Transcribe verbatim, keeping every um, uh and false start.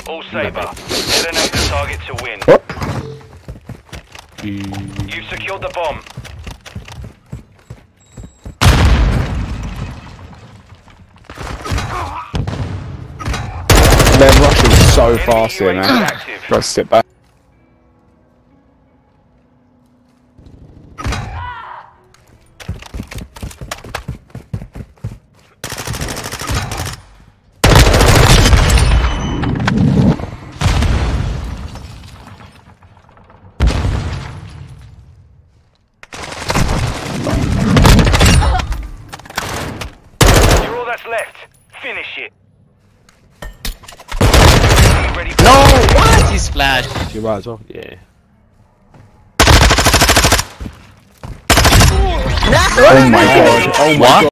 All Sabre. Detonate the target to win. Mm. You've secured the bomb. They're rushing so Enemy fast here, U A V man. active. Gotta sit back. You're all that's left. Finish it. Ready for No! What? He splashed. You might as well. Yeah. No! Oh my god. Oh my god.